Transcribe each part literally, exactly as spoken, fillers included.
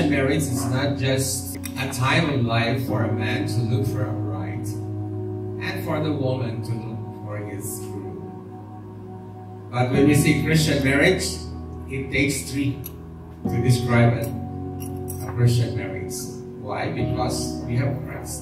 Christian marriage is not just a time of life for a man to look for a bride and for the woman to look for his groom. But when we see Christian marriage, it takes three to describe it. A Christian marriage. Why? Because we have Christ.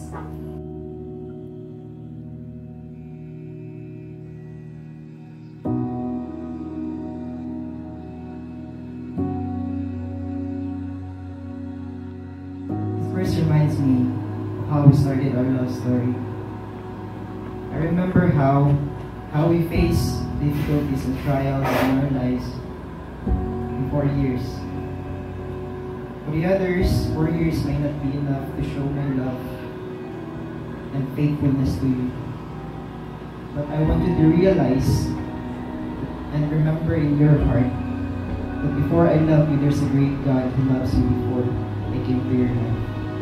This reminds me of how we started our love story. I remember how how we faced difficulties and trials in our lives for years. For the others, four years may not be enough to show my love and faithfulness to you. But I want you to realize and remember in your heart that before I love you, there's a great God who loves you before I came to your life.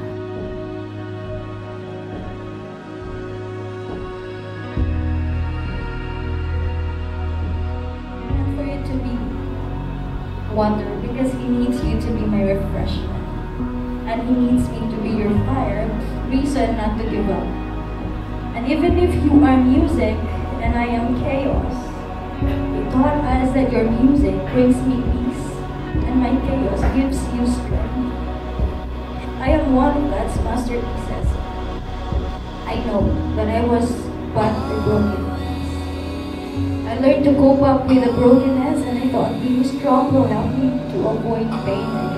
Wonder because he needs you to be my refreshment, and he needs me to be your fire, reason not to give up. And even if you are music and I am chaos, he taught us that your music brings me peace and my chaos gives you strength. I am one of God's masterpieces. I know that I was but a broken. I learned to cope up with the brokenness, and I thought being strong will help me to avoid pain